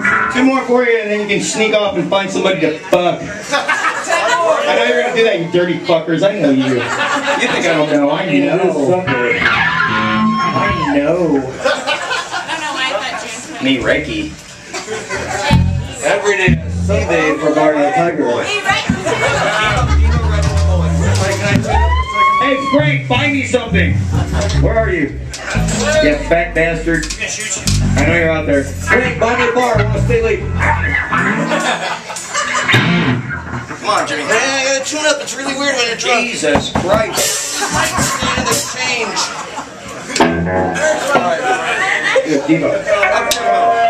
Two more for you, and then you can sneak off and find somebody to fuck. I know you're gonna do that, you dirty fuckers. I know you. You think I don't know? I know. I know. Me, Reiki. Every day is Sunday for Barrio Tiger. Hey, Frank, find me something. Where are you? You fat bastard. I know you're out there. Frank, buy me a bar. I want to stay late. Come on, Jimmy. Hey, I gotta tune up. It's really weird when you're drunk. Jesus Christ. Stand this change. Good, Devo.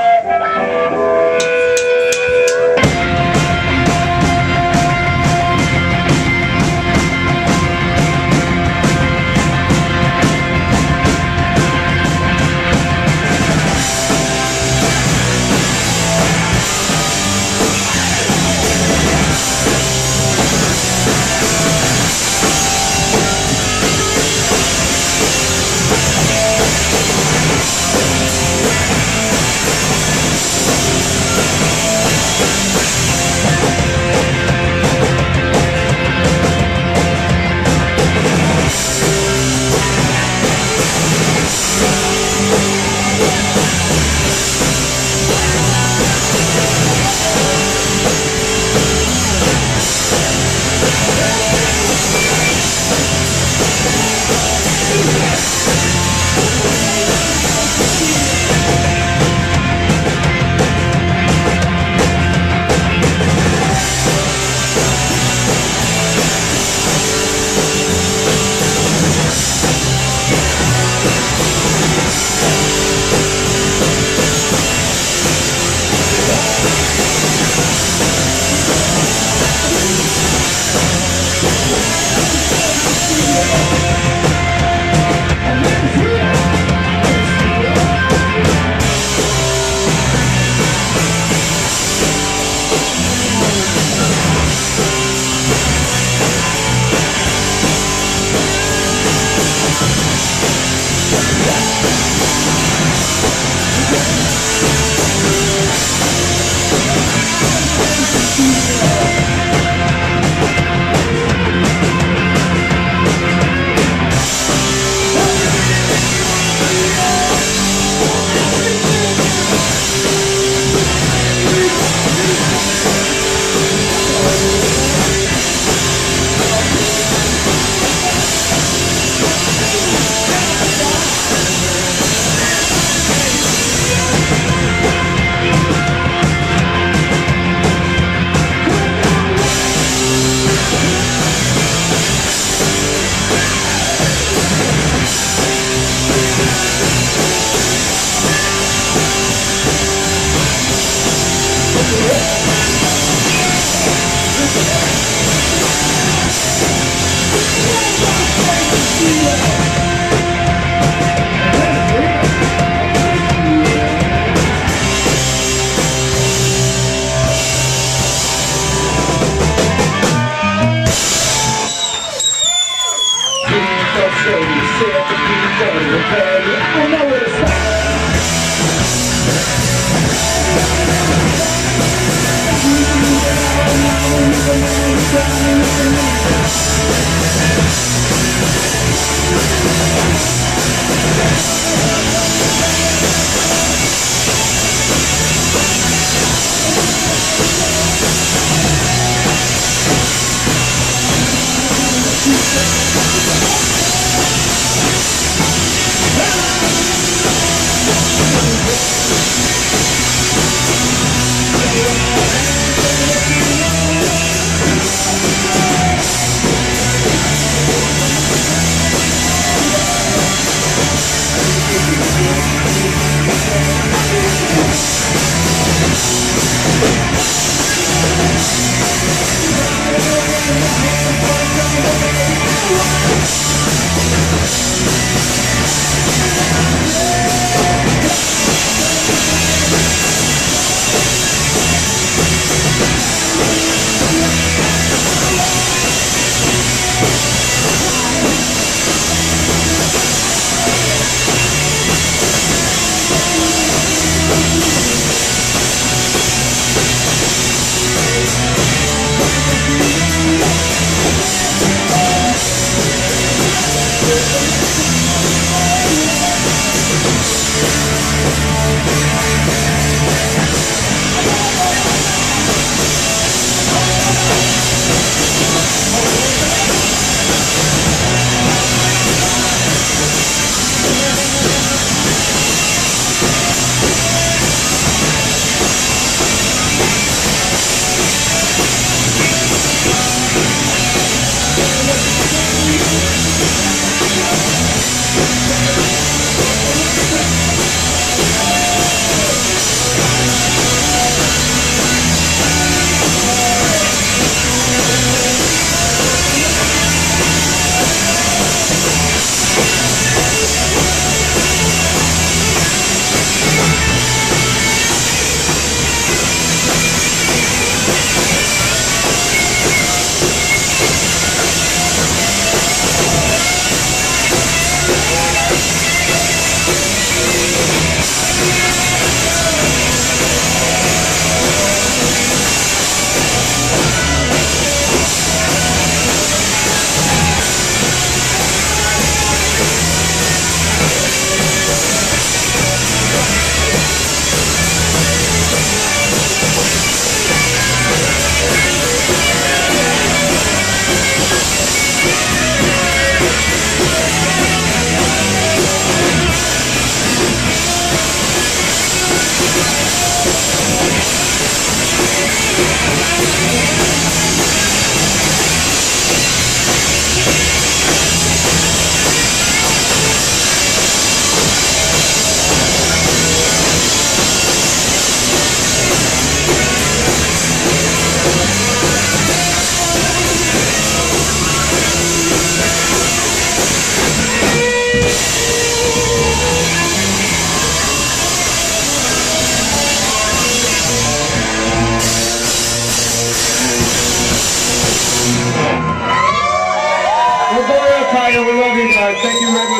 guys. Thank you, Redwood.